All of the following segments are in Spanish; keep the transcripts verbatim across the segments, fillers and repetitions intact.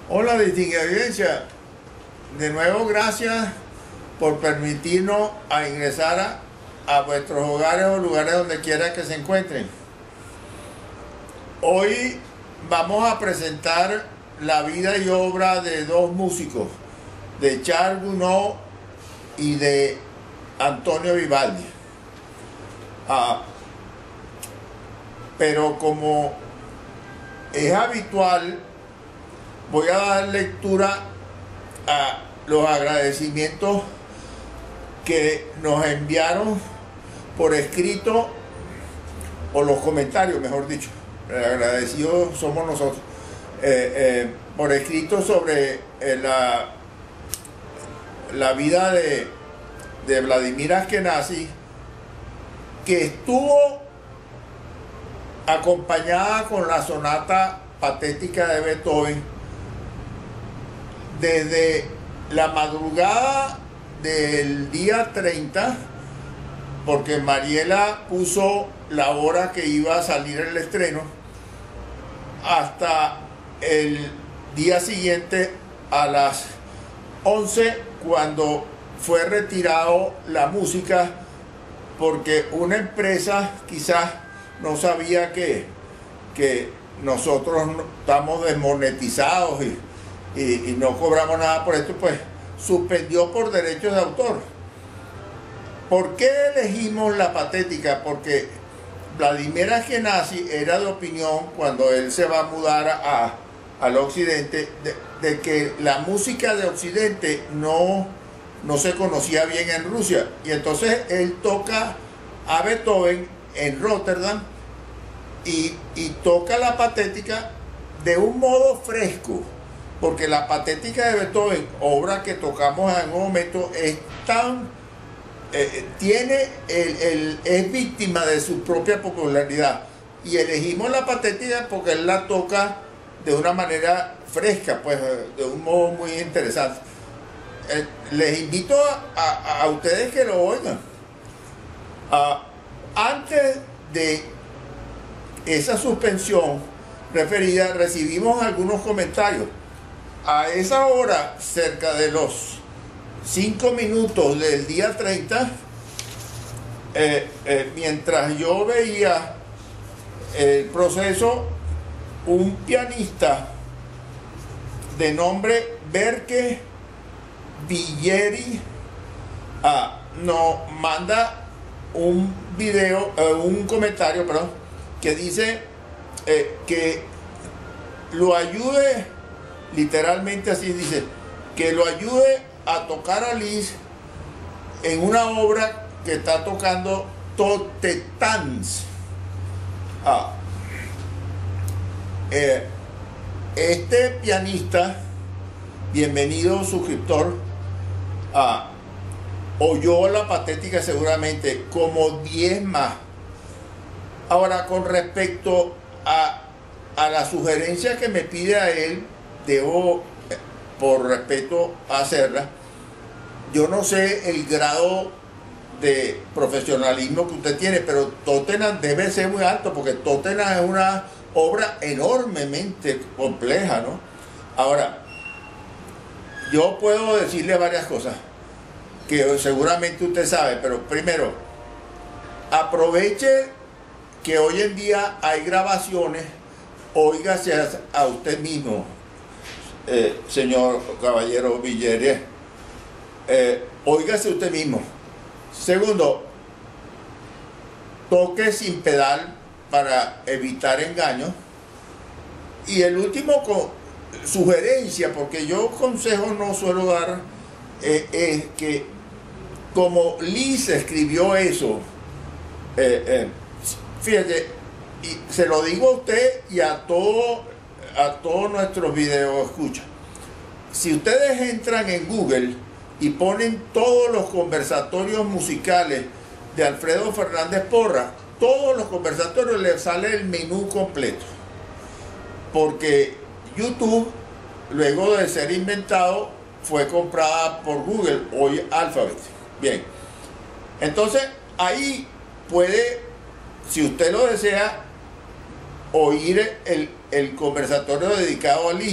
Hola, distinguida audiencia. De nuevo, gracias por permitirnos a ingresar a, a vuestros hogares o lugares donde quiera que se encuentren. Hoy vamos a presentar la vida y obra de dos músicos, de Charles Gounod y de Antonio Vivaldi. Ah, pero como es habitual, voy a dar lectura a los agradecimientos que nos enviaron por escrito, o los comentarios, mejor dicho. Agradecidos somos nosotros. Eh, eh, por escrito sobre eh, la, la vida de, de Vladimir Ashkenazy, que estuvo acompañada con la sonata patética de Beethoven desde la madrugada del día treinta, porque Mariela puso la hora que iba a salir el estreno, hasta el día siguiente a las once, cuando fue retirado la música, porque una empresa quizás no sabía que, que nosotros estamos desmonetizados y, y, y no cobramos nada por esto, pues suspendió por derechos de autor. ¿Por qué elegimos la patética? Porque Vladimir Ashkenazy era de opinión, cuando él se va a mudar a, al occidente, de, de que la música de occidente no, no se conocía bien en Rusia, y entonces él toca a Beethoven en Rotterdam y, y toca la patética de un modo fresco, porque la patética de Beethoven, obra que tocamos en un momento, es tan eh, tiene el, el, es víctima de su propia popularidad, y elegimos la patética porque él la toca de una manera fresca, pues de un modo muy interesante. Eh, les invito a, a, a ustedes que lo oigan. Uh, antes de esa suspensión referida, recibimos algunos comentarios. A esa hora, cerca de los cinco minutos del día treinta, eh, eh, mientras yo veía el proceso, un pianista de nombre Berke Villeri ah, nos manda un video, eh, un comentario, perdón, que dice eh, que lo ayude, literalmente así dice, que lo ayude a tocar a Liszt en una obra que está tocando Totetans. Ah, eh, este pianista, bienvenido suscriptor, ah, oyó la patética seguramente como diez más. Ahora, con respecto a, a la sugerencia que me pide a él, debo, por respeto, hacerla. Yo no sé el grado de profesionalismo que usted tiene, pero Tottenham debe ser muy alto, porque Tottenham es una obra enormemente compleja, ¿no? Ahora, yo puedo decirle varias cosas que seguramente usted sabe, pero primero, aproveche que hoy en día hay grabaciones, óigase a, a usted mismo, eh, señor caballero Villeri, eh, óigase usted mismo. Segundo, toque sin pedal para evitar engaños. Y el último, con sugerencia, porque yo consejos no suelo dar, eh, es que como Liszt escribió eso, eh, eh, fíjate, y se lo digo a usted y a todo, a todos nuestros videos escucha. Si ustedes entran en Google y ponen todos los conversatorios musicales de Alfredo Fernández Porras, todos los conversatorios, les sale el menú completo, porque YouTube, luego de ser inventado, fue comprada por Google, hoy Alphabet. Bien, entonces ahí puede, si usted lo desea, oír el, el conversatorio dedicado a Liszt,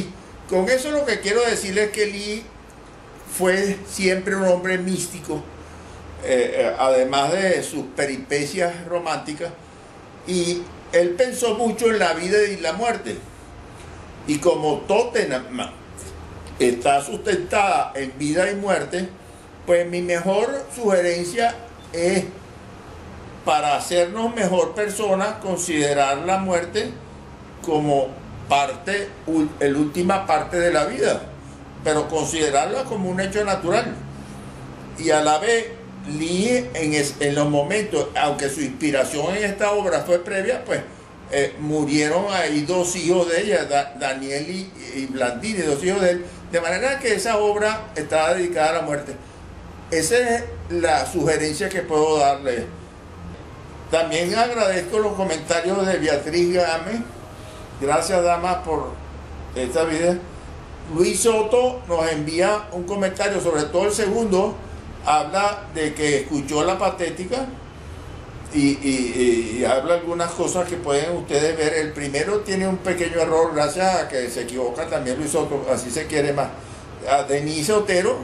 Con eso lo que quiero decirles es que Lee fue siempre un hombre místico, eh, eh, además de sus peripecias románticas, y él pensó mucho en la vida y la muerte. Y como Tottenham está sustentada en vida y muerte, pues mi mejor sugerencia es, para hacernos mejor personas, considerar la muerte como parte, el última parte de la vida, pero considerarla como un hecho natural. Y a la vez, Lee, en, es, en los momentos, aunque su inspiración en esta obra fue previa, pues eh, murieron ahí dos hijos de ella, da, Daniel y, y Blandini, dos hijos de él, de manera que esa obra está dedicada a la muerte. Esa es la sugerencia que puedo darle. También agradezco los comentarios de Beatriz Gámez. Gracias, dama, por esta vida. Luis Soto nos envía un comentario, sobre todo el segundo, habla de que escuchó la patética y, y, y habla algunas cosas que pueden ustedes ver. El primero tiene un pequeño error, gracias a que se equivoca también Luis Soto, así se quiere más. A Denise Otero,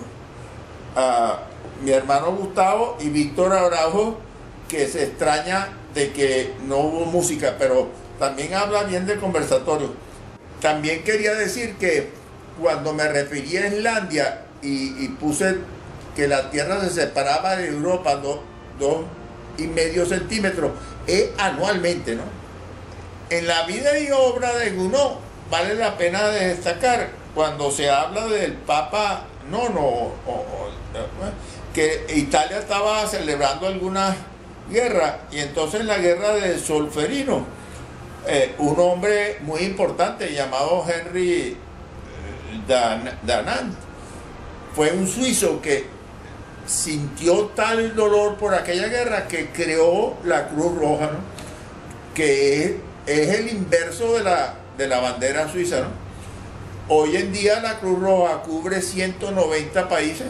a mi hermano Gustavo y Víctor Araujo, que se extraña de que no hubo música, pero también habla bien del conversatorio. También quería decir que cuando me referí a Islandia y, y puse que la Tierra se separaba de Europa dos, dos y medio centímetros, es anualmente, ¿no? En la vida y obra de Gounod vale la pena destacar cuando se habla del Papa Nono, o, o, que Italia estaba celebrando algunas guerras, y entonces la guerra de Solferino, eh, un hombre muy importante llamado Henry Dan, Danand, fue un suizo que sintió tal dolor por aquella guerra que creó la Cruz Roja, ¿no? Que es, es el inverso de la, de la bandera suiza, ¿no? Hoy en día la Cruz Roja cubre ciento noventa países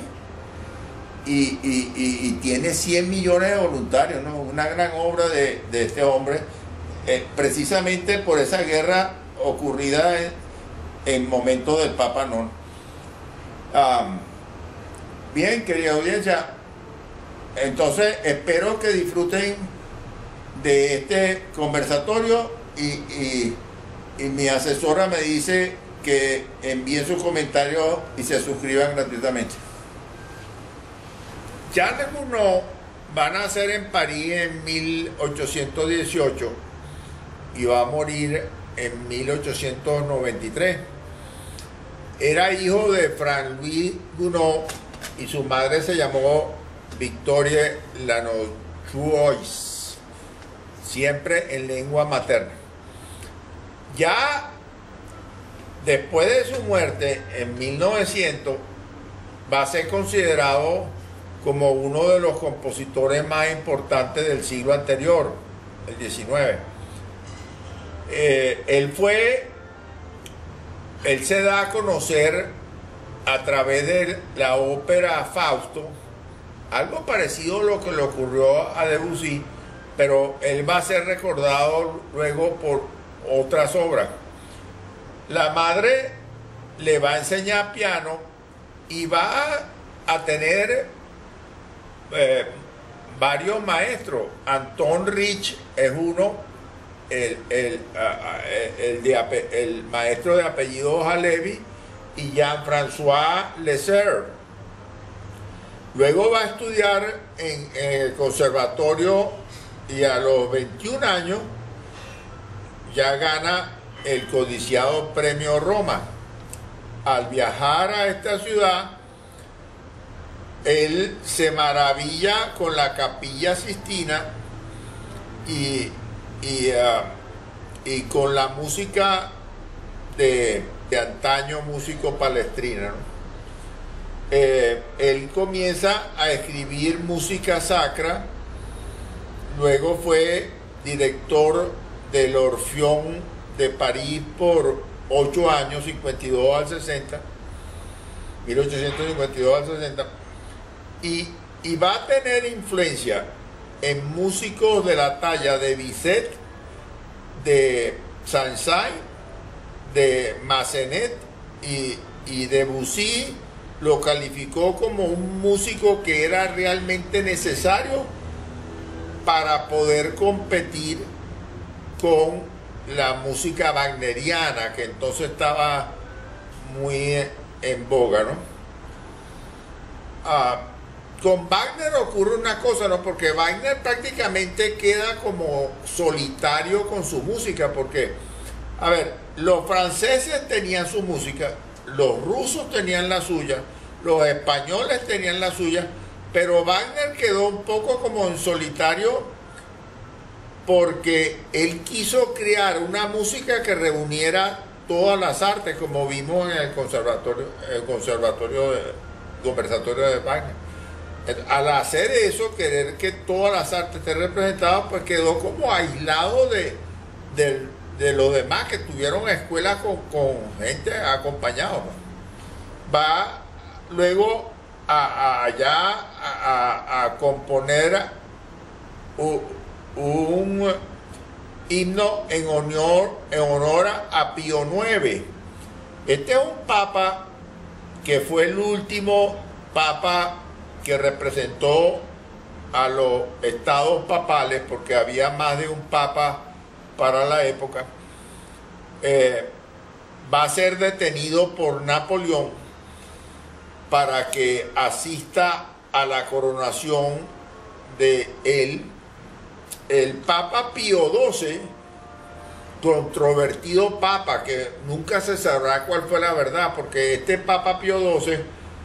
y, y, y, y tiene cien millones de voluntarios, ¿no? Una gran obra de, de este hombre, eh, precisamente por esa guerra ocurrida en, en momentos del Papa Nono. Um, bien, querida audiencia, entonces espero que disfruten de este conversatorio y, y, y mi asesora me dice que envíen sus comentarios y se suscriban gratuitamente. Charles Gounod va a nacer en París en mil ochocientos dieciocho y va a morir en mil ochocientos noventa y tres. Era hijo de Franz-Louis Gounod y su madre se llamó Victoire Lanotrois, siempre en lengua materna. Ya después de su muerte en mil novecientos va a ser considerado como uno de los compositores más importantes del siglo anterior, el diecinueve. Eh, él fue, él se da a conocer a través de la ópera Fausto, algo parecido a lo que le ocurrió a Debussy, pero él va a ser recordado luego por otras obras. La madre le va a enseñar piano y va a tener eh, varios maestros. Anton Rich es uno, el, el, el, el, el maestro de apellido Halevi, y Jean-François Lesser. Luego va a estudiar en, en el conservatorio y a los veintiún años ya gana el codiciado Premio Roma. Al viajar a esta ciudad, él se maravilla con la Capilla Sistina y, y, uh, y con la música de, de antaño, músico palestrina, ¿no? Eh, él comienza a escribir música sacra, luego fue director del Orfeón de París por ocho años, cincuenta y dos al sesenta, mil ochocientos cincuenta y dos al sesenta, y, y va a tener influencia en músicos de la talla de Bizet, de Saint-Saëns, de Massenet y, y Debussy lo calificó como un músico que era realmente necesario para poder competir con la música wagneriana, que entonces estaba muy en boga, ¿no? Ah, con Wagner ocurre una cosa, ¿no? Porque Wagner prácticamente queda como solitario con su música, porque, a ver, los franceses tenían su música, los rusos tenían la suya, los españoles tenían la suya, pero Wagner quedó un poco como en solitario porque él quiso crear una música que reuniera todas las artes, como vimos en el conservatorio, el conservatorio de, conversatorio de Wagner. Al hacer eso, querer que todas las artes estén representadas, pues quedó como aislado de, de, de los demás que tuvieron escuelas con, con gente acompañada. Va luego a, a allá a, a, a componer un, un himno en honor, en honor a Pío noveno. Este es un papa que fue el último papa que representó a los estados papales, porque había más de un papa para la época. Eh, va a ser detenido por Napoleón para que asista a la coronación de él. El Papa Pío doce, controvertido papa, que nunca se sabrá cuál fue la verdad, porque este Papa Pío doce,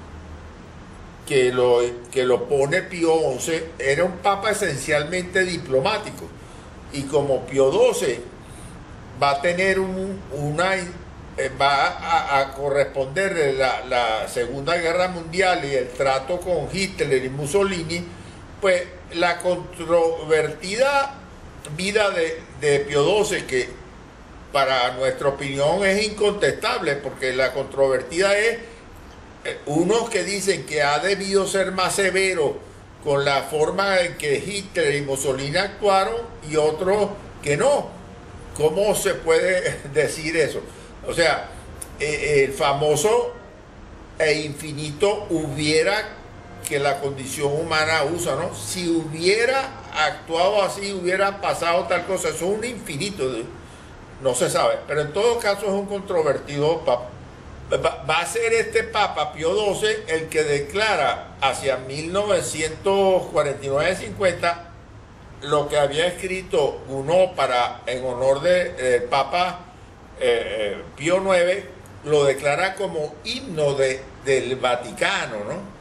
que lo, que lo pone Pío once, era un papa esencialmente diplomático, y como Pío doce va a tener un, una va a, a corresponder la, la Segunda Guerra Mundial y el trato con Hitler y Mussolini, pues la controvertida vida de, de Pío doce, que para nuestra opinión es incontestable, porque la controvertida es eh, unos que dicen que ha debido ser más severo con la forma en que Hitler y Mussolini actuaron, y otros que no. ¿Cómo se puede decir eso? O sea, eh, el famoso e infinito hubiera que la condición humana usa, ¿no? Si hubiera actuado así, hubiera pasado tal cosa. Eso es un infinito, no se sabe. Pero en todo caso es un controvertido papa. Va a ser este Papa Pío doce el que declara hacia mil novecientos cuarenta y nueve cincuenta lo que había escrito uno para en honor del de, Papa eh, Pío noveno, lo declara como himno de, del Vaticano, ¿no?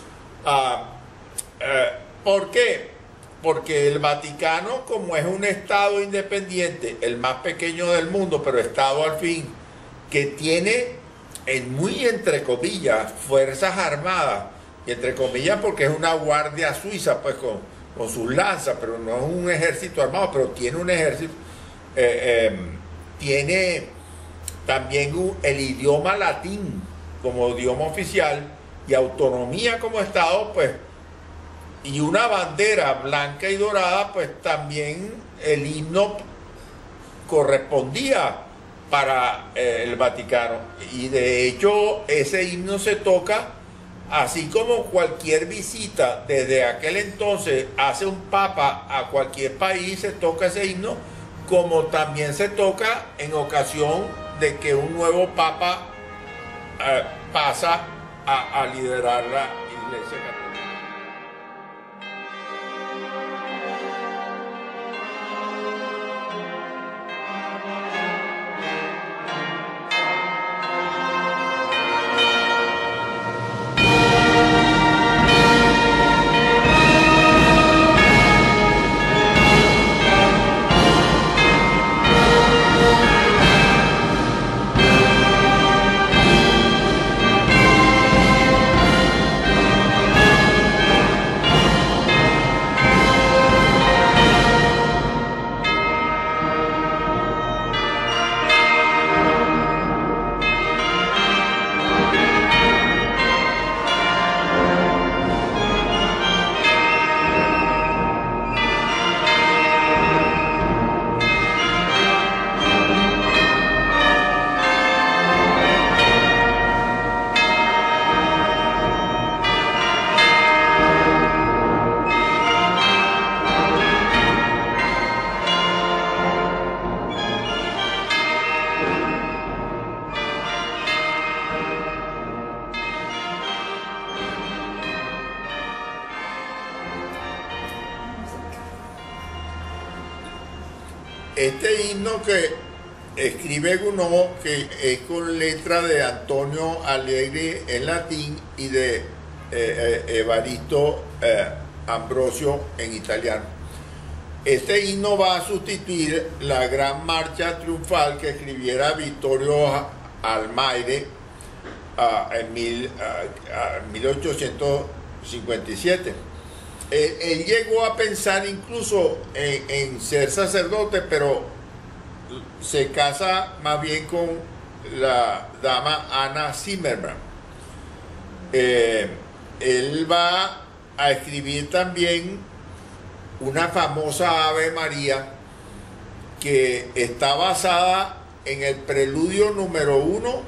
Ah, eh, ¿por qué? Porque el Vaticano, como es un estado independiente, el más pequeño del mundo, pero estado al fin, que tiene en muy entre comillas fuerzas armadas, y entre comillas porque es una guardia suiza, pues con, con sus lanzas, pero no es un ejército armado, pero tiene un ejército, eh, eh, tiene también un, el idioma latín como idioma oficial, y autonomía como estado, pues, y una bandera blanca y dorada, pues también el himno correspondía para eh, el Vaticano, y de hecho ese himno se toca, así como cualquier visita desde aquel entonces hace un papa a cualquier país, se toca ese himno, como también se toca en ocasión de que un nuevo papa eh, pasa a, a liderar la Iglesia Católica. este himno que escribe Gounod, que es con letra de Antonio Allegri en latín y de eh, eh, Evaristo eh, Ambrosio en italiano. Este himno va a sustituir la gran marcha triunfal que escribiera Vittorio Almaire uh, en mil, uh, uh, mil ochocientos cincuenta y siete. Él, él llegó a pensar incluso en, en ser sacerdote, pero se casa más bien con la dama Anna Zimmermann. Eh, él va a escribir también una famosa Ave María que está basada en el preludio número uno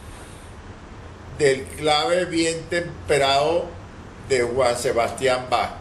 del clave bien temperado de Juan Sebastián Bach.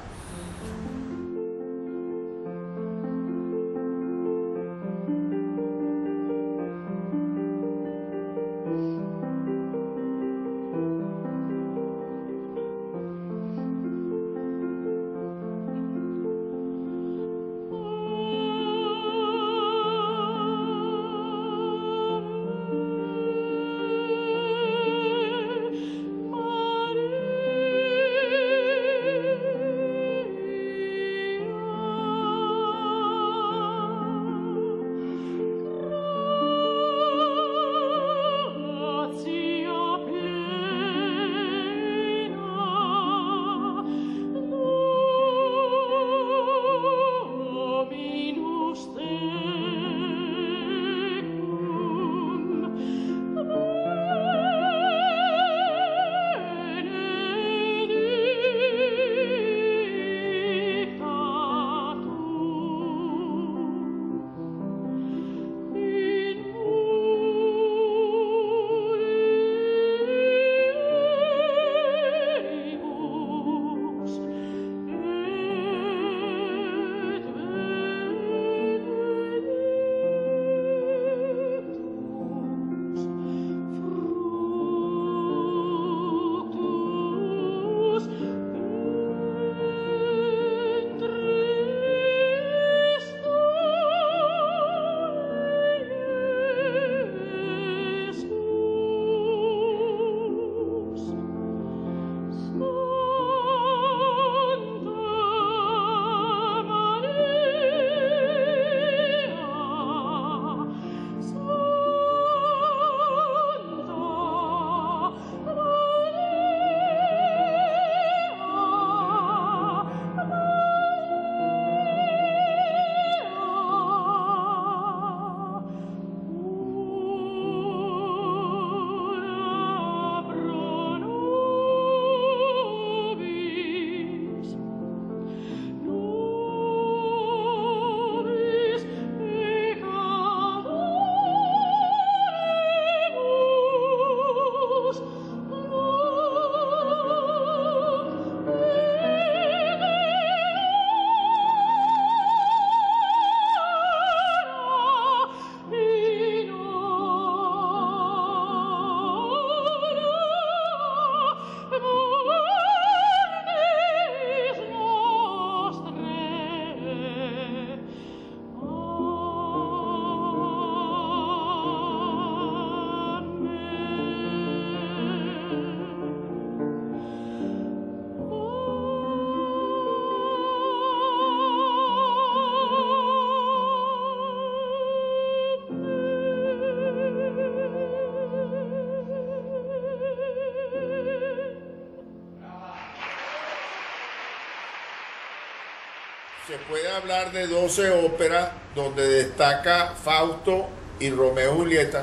Se puede hablar de doce óperas donde destaca Fausto y Romeo y Julieta,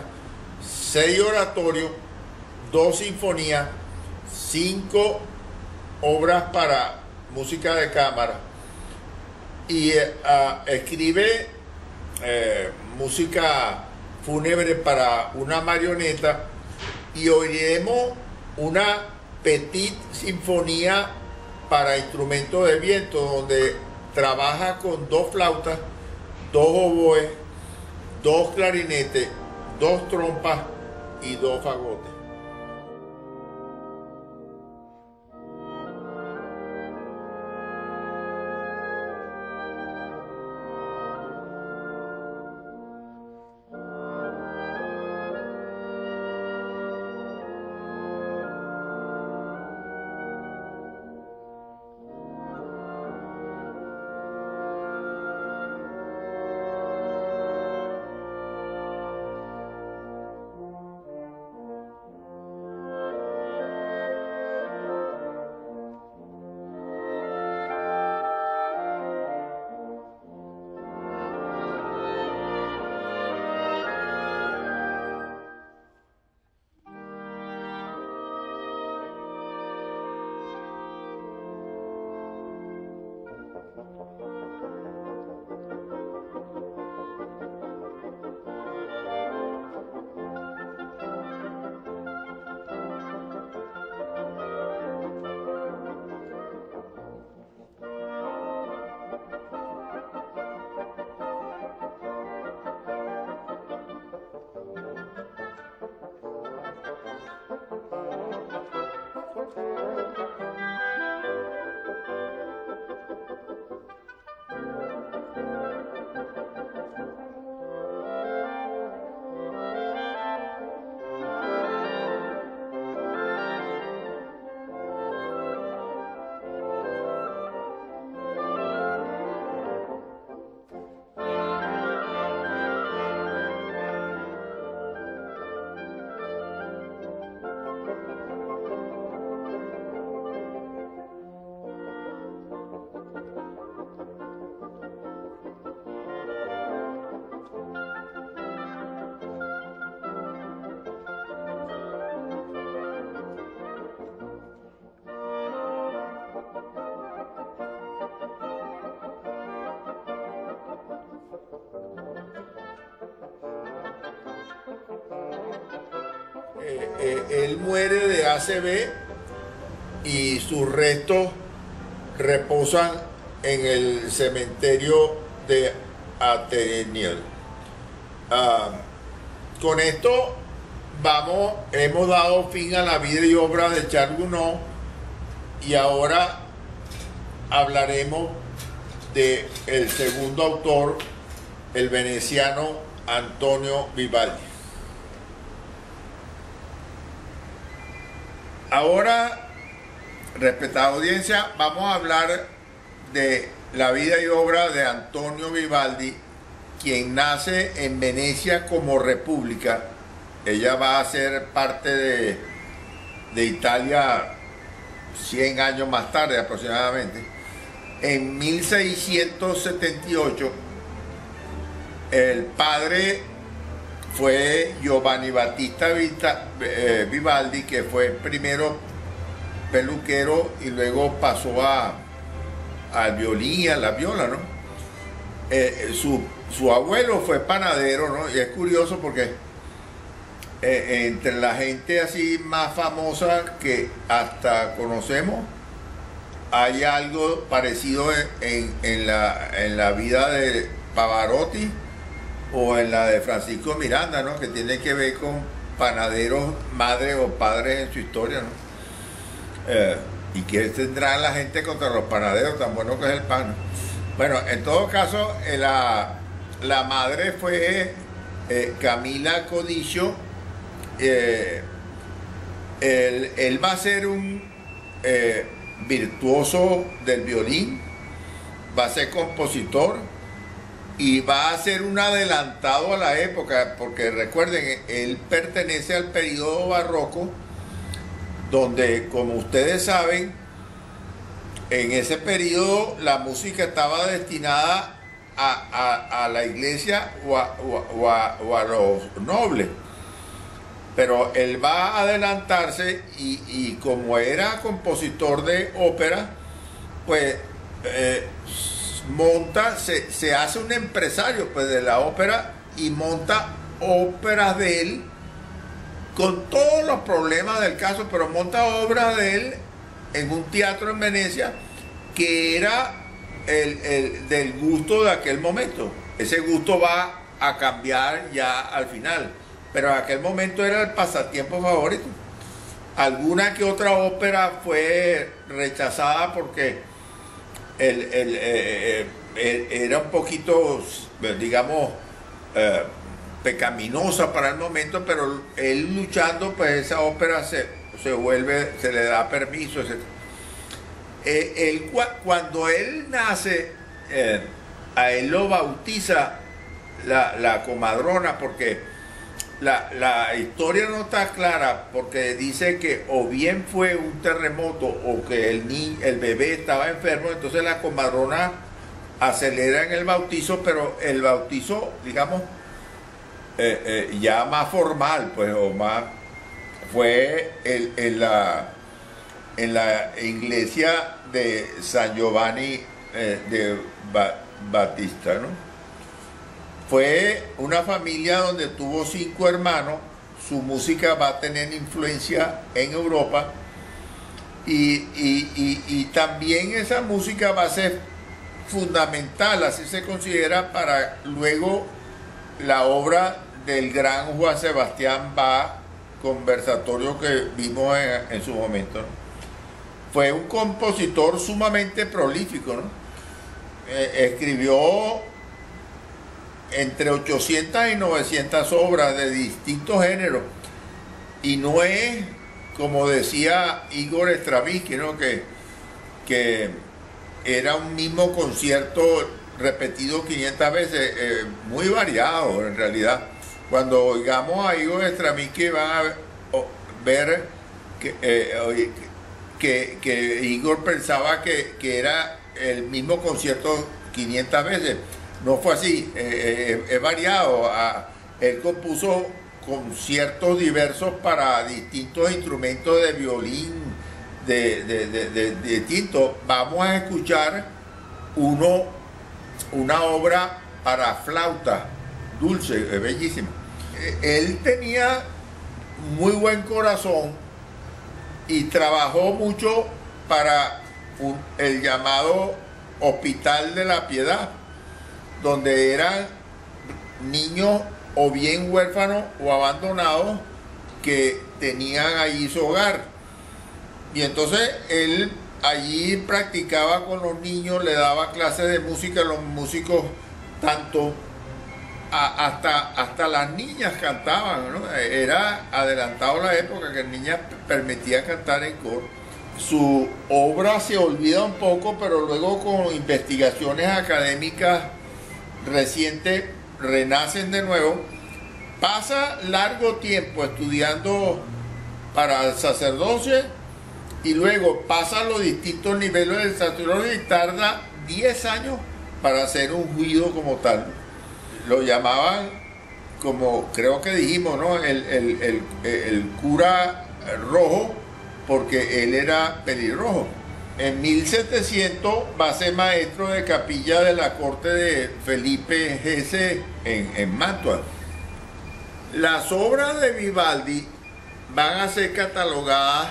seis oratorios, dos sinfonías, cinco obras para música de cámara y eh, uh, escribe eh, música fúnebre para una marioneta y oiremos una petite sinfonía para instrumentos de viento donde trabaja con dos flautas, dos oboes, dos clarinetes, dos trompas y dos fagotes. Eh, eh, él muere de A C V y sus restos reposan en el cementerio de Atenil. Uh, con esto vamos, hemos dado fin a la vida y obra de Charles Gounod y ahora hablaremos de el segundo autor, el veneciano Antonio Vivaldi. Ahora, respetada audiencia, vamos a hablar de la vida y obra de Antonio Vivaldi, quien nace en Venecia como república. Ella va a ser parte de, de Italia cien años más tarde aproximadamente. En mil seiscientos setenta y ocho, el padre fue Giovanni Battista Vivaldi, que fue primero peluquero y luego pasó a, al violín y a la viola, ¿no? Eh, su, su abuelo fue panadero, ¿no? Y es curioso porque eh, entre la gente así más famosa que hasta conocemos, hay algo parecido en, en, en, la, en la vida de Pavarotti o en la de Francisco Miranda, ¿no? Que tiene que ver con panaderos, madres o padres en su historia, ¿no? Eh, y qué tendrá la gente contra los panaderos, tan bueno que es el pan. Bueno, en todo caso, eh, la, la madre fue eh, Camila Codiccio. Eh, él, él va a ser un eh, virtuoso del violín, va a ser compositor y va a ser un adelantado a la época, porque recuerden, él pertenece al periodo barroco, donde, como ustedes saben, en ese periodo la música estaba destinada a, a, a la iglesia o a, o, a, o a los nobles. Pero él va a adelantarse y, y como era compositor de ópera, pues eh, monta, se, se hace un empresario pues, de la ópera y monta óperas de él con todos los problemas del caso, pero monta obras de él en un teatro en Venecia que era el, el del gusto de aquel momento. Ese gusto va a cambiar ya al final, pero en aquel momento era el pasatiempo favorito. Alguna que otra ópera fue rechazada porque el, el, eh, eh, era un poquito, digamos, eh, pecaminosa para el momento, pero él luchando, pues esa ópera se, se vuelve, se le da permiso, etcétera. Eh, él, cuando él nace, eh, a él lo bautiza la, la comadrona, porque la, la historia no está clara, porque dice que o bien fue un terremoto o que el, ni, el bebé estaba enfermo, entonces la comadrona acelera en el bautizo, pero el bautizo, digamos, Eh, eh, ya más formal, pues, o más, fue el, en, la, en la iglesia de San Giovanni eh, de ba Battista, ¿no? Fue una familia donde tuvo cinco hermanos, su música va a tener influencia en Europa y, y, y, y también esa música va a ser fundamental, así se considera, para luego la obra del gran Juan Sebastián Bach, conversatorio que vimos en, en su momento, ¿no? Fue un compositor sumamente prolífico, ¿no? Eh, escribió entre ochocientas y novecientas obras de distintos géneros, y no es, como decía Igor Stravinsky, ¿no? que, que era un mismo concierto repetido quinientas veces, eh, muy variado en realidad. Cuando oigamos a Igor Stravinsky van a ver que, eh, que, que Igor pensaba que, que era el mismo concierto quinientas veces. No fue así, eh, eh, es variado. Ah, él compuso conciertos diversos para distintos instrumentos de violín, de, de, de, de, de distintos. Vamos a escuchar uno, una obra para flauta dulce, es bellísima. Él tenía muy buen corazón y trabajó mucho para un- el llamado Hospital de la Piedad, donde eran niños o bien huérfanos o abandonados que tenían allí su hogar. Y entonces él allí practicaba con los niños, le daba clases de música a los músicos, tanto a- hasta, hasta las niñas cantaban, ¿no? Era adelantado la época que niñas permitía cantar en coro. Su obra se olvida un poco, pero luego con investigaciones académicas recientes renacen de nuevo. Pasa largo tiempo estudiando para el sacerdocio y luego pasa a los distintos niveles del sacerdocio y tarda diez años para ser ungido como tal. Lo llamaban, como creo que dijimos, ¿no? el, el, el, el cura rojo, porque él era pelirrojo. En mil setecientos va a ser maestro de capilla de la corte de Felipe sexto en, en Mantua. Las obras de Vivaldi van a ser catalogadas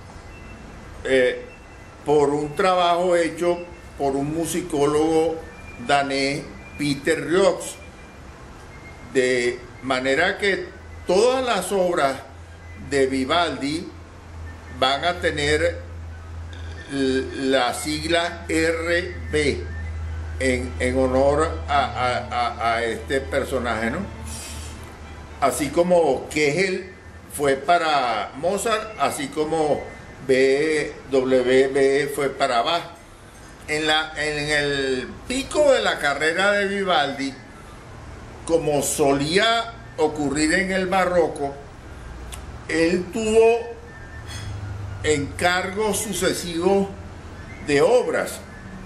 eh, por un trabajo hecho por un musicólogo danés, Peter Riox, de manera que todas las obras de Vivaldi van a tener la sigla R B en, en honor a, a, a, a este personaje, ¿no? Así como Kegel fue para Mozart, así como B W B fue para Bach. En, la, en el pico de la carrera de Vivaldi, como solía ocurrir en el barroco, él tuvo encargos sucesivos de obras.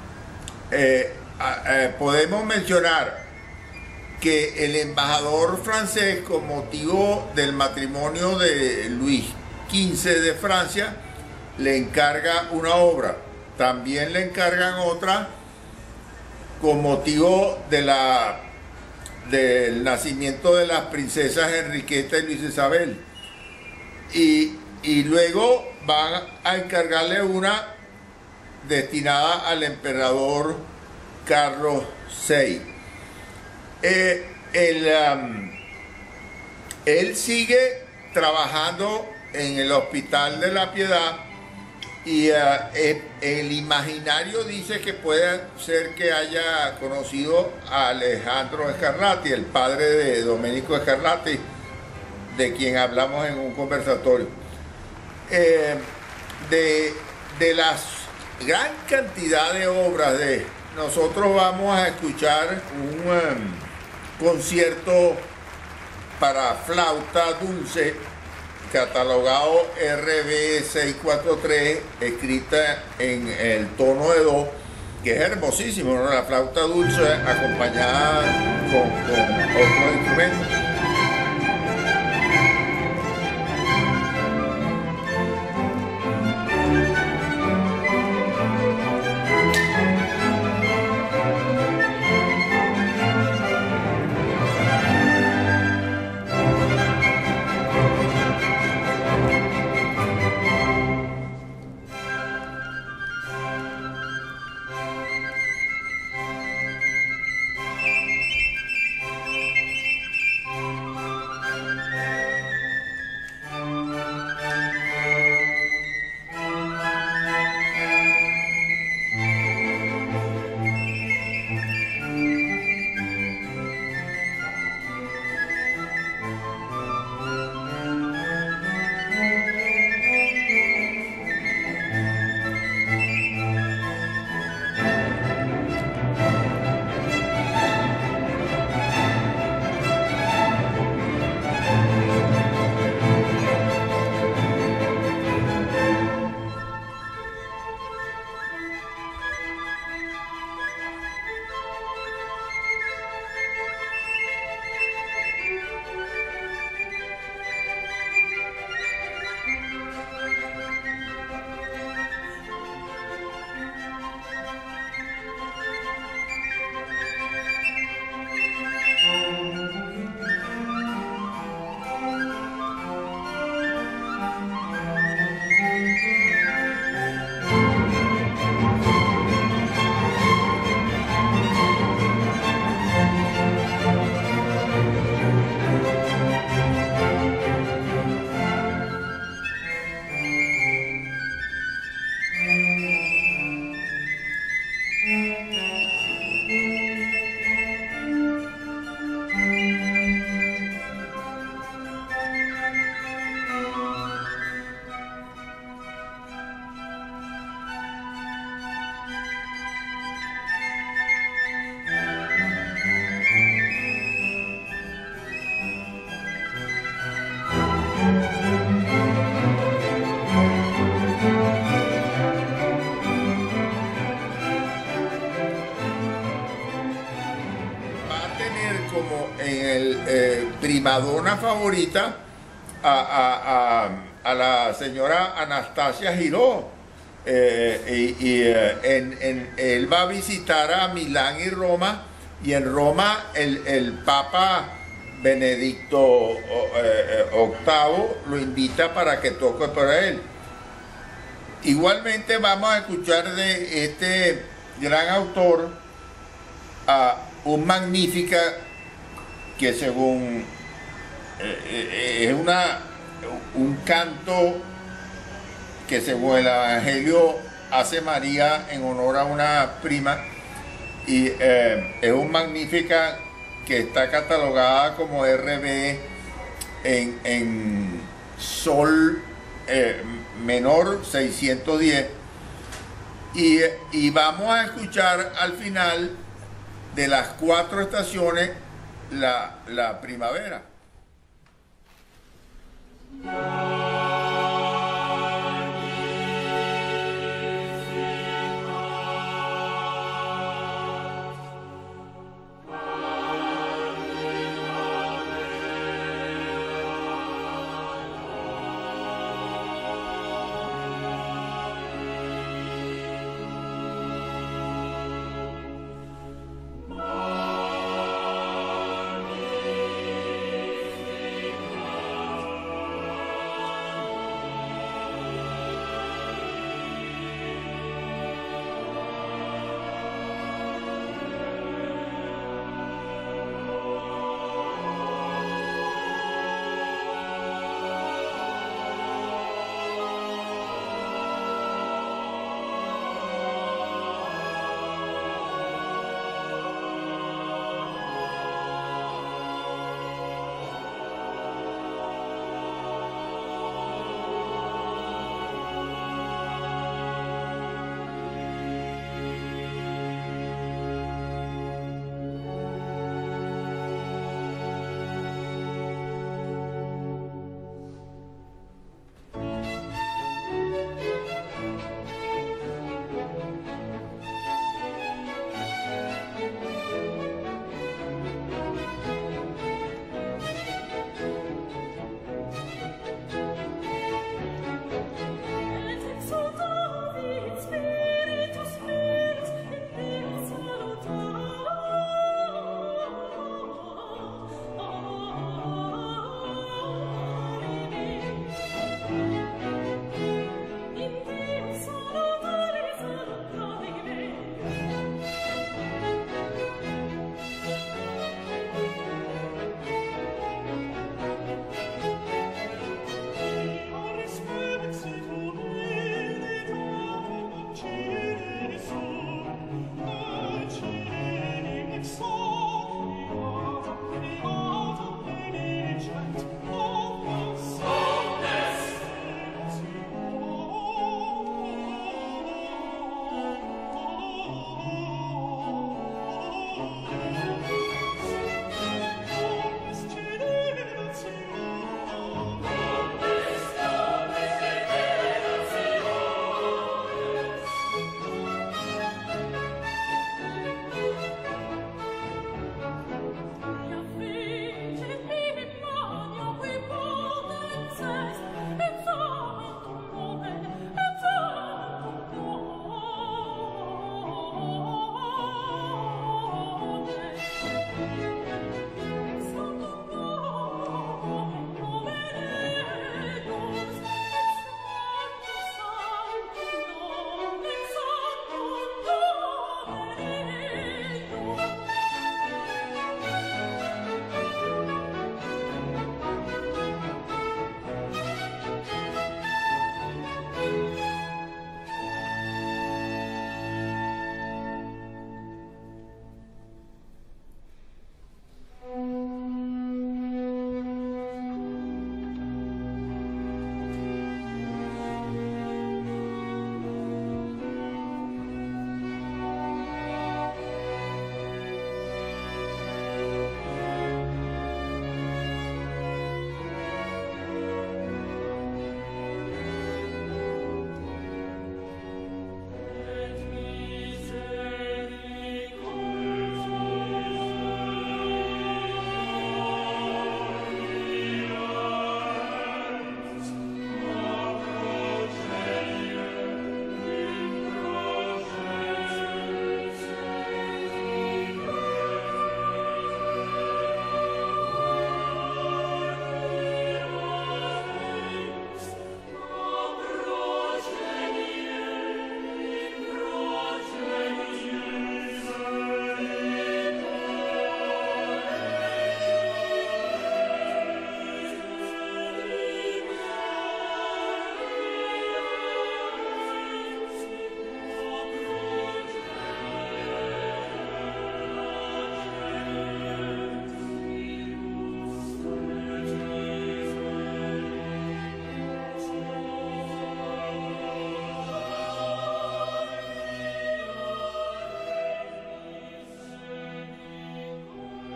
Eh, eh, podemos mencionar que el embajador francés, con motivo del matrimonio de Luis quince de Francia, le encarga una obra. También le encargan otra con motivo de la, del nacimiento de las princesas Enriqueta y Luis Isabel. Y, y luego van a encargarle una destinada al emperador Carlos sexto. Eh, el, um, él sigue trabajando en el Hospital de la Piedad y uh, el, el imaginario dice que puede ser que haya conocido a Alejandro Scarlatti, el padre de Domenico Scarlatti, de quien hablamos en un conversatorio. Eh, de, de la gran cantidad de obras de nosotros vamos a escuchar un um, concierto para flauta dulce catalogado R B seiscientos cuarenta y tres, escrita en el tono de do, que es hermosísimo, ¿no? La flauta dulce acompañada con, con otros instrumentos. primadona favorita, a, a, a, a la señora Anastasia Giró. Eh, y y eh, en, en, él va a visitar a Milán y Roma, y en Roma el, el Papa Benedicto eh, octavo lo invita para que toque para él. Igualmente vamos a escuchar de este gran autor a un Magnífica que según eh, eh, es una, un canto que según el Evangelio hace María en honor a una prima, y eh, es un Magnífica que está catalogada como R B en, en sol eh, menor seiscientos diez, y, y vamos a escuchar al final de las cuatro estaciones la, la primavera.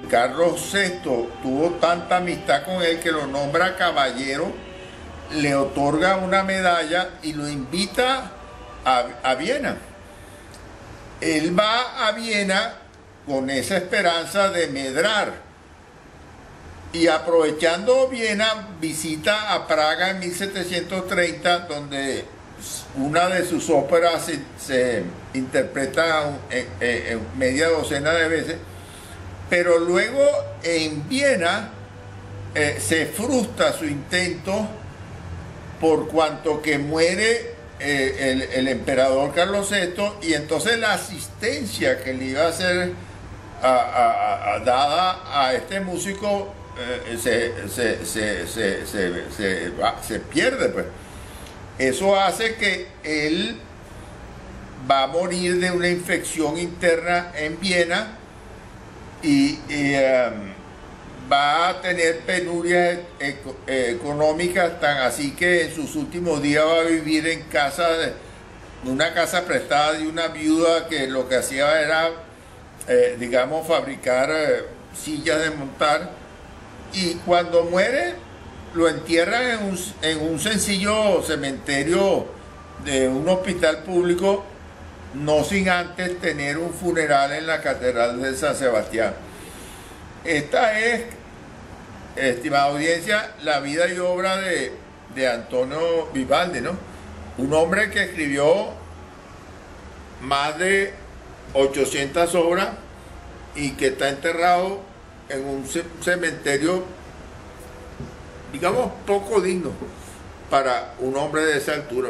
Carlos sexto tuvo tanta amistad con él que lo nombra caballero, le otorga una medalla y lo invita a, a Viena. Él va a Viena con esa esperanza de medrar y aprovechando Viena visita a Praga en mil setecientos treinta, donde una de sus óperas se, se interpreta en, en, en media docena de veces, pero luego en Viena eh, se frustra su intento por cuanto que muere eh, el, el emperador Carlos sexto, y entonces la asistencia que le iba a ser a, a, a, dada a este músico eh, se, se, se, se, se, se, va, se pierde, pues. Eso hace que él va a morir de una infección interna en Viena y, y um, va a tener penurias e económicas, tan así que en sus últimos días va a vivir en casa de una casa prestada de una viuda que lo que hacía era, eh, digamos, fabricar eh, sillas de montar, y cuando muere lo entierran en un, en un sencillo cementerio de un hospital público, no sin antes tener un funeral en la Catedral de San Sebastián. Esta es, estimada audiencia, la vida y obra de, de Antonio Vivaldi, ¿no? Un hombre que escribió más de ochocientas obras y que está enterrado en un cementerio, digamos, poco digno para un hombre de esa altura.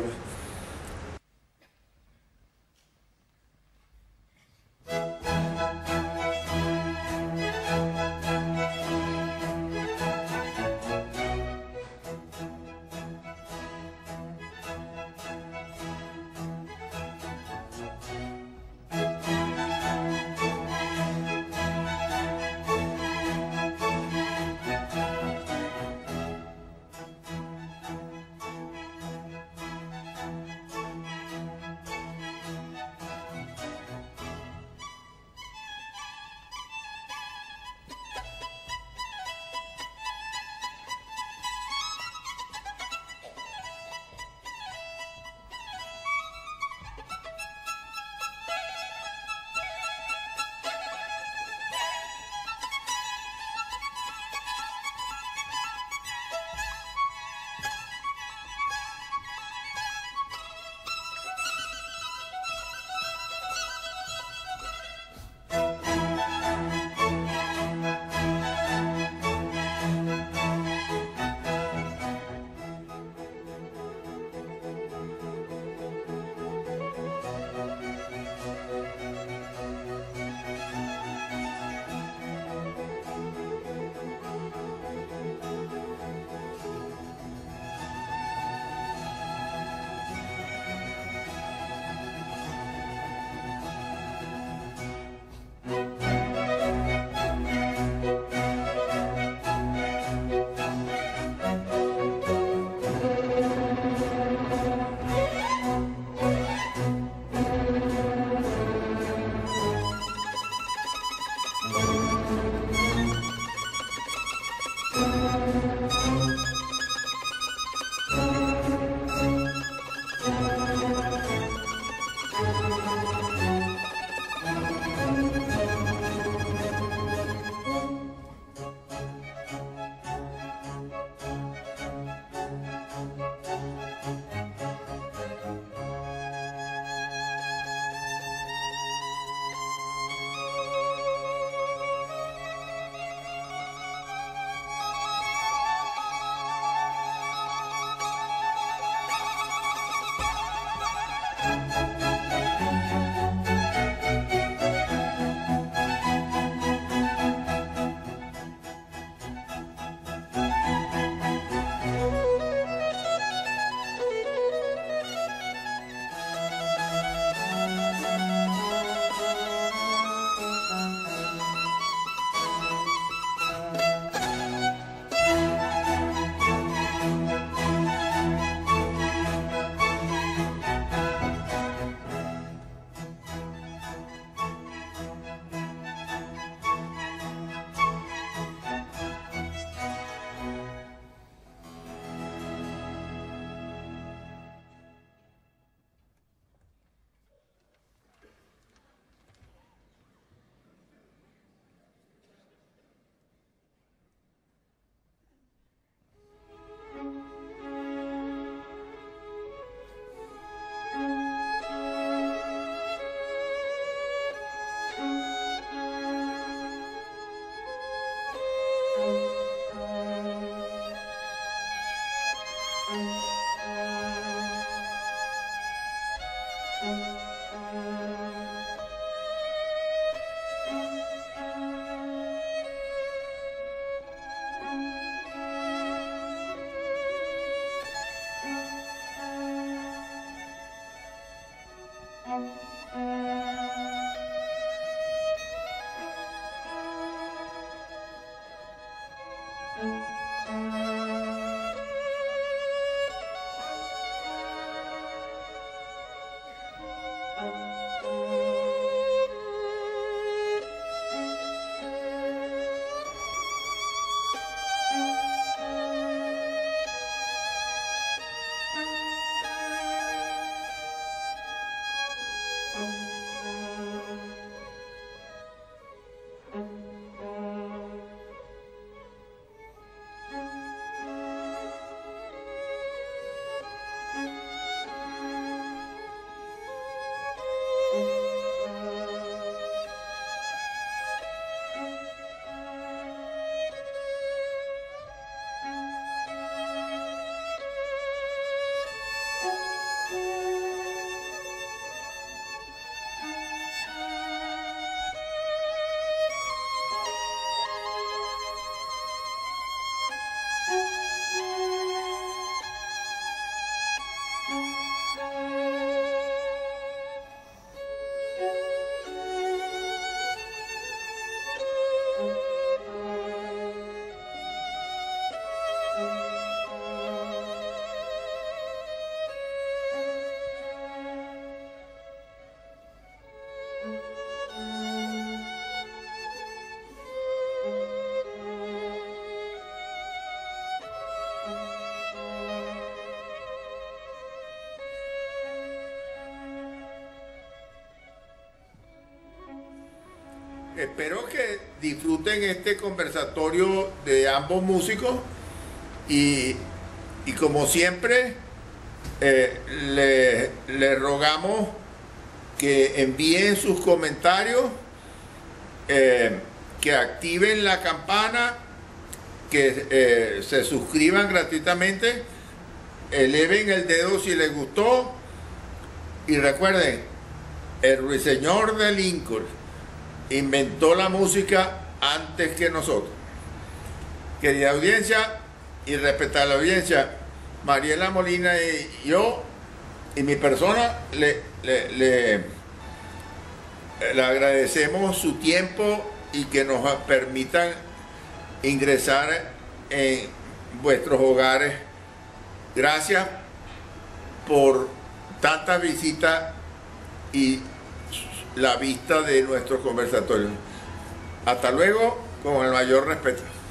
espero que disfruten este conversatorio de ambos músicos y, y como siempre eh, le, le rogamos que envíen sus comentarios, eh, que activen la campana, que eh, se suscriban gratuitamente, eleven el dedo si les gustó y recuerden, el ruiseñor de Lincoln inventó la música antes que nosotros. Querida audiencia y respetar la audiencia, Mariela Molina y yo y mi persona le, le, le, le agradecemos su tiempo y que nos permitan ingresar en vuestros hogares. Gracias por tantas visitas y la vista de nuestros conversatorios. Hasta luego, con el mayor respeto.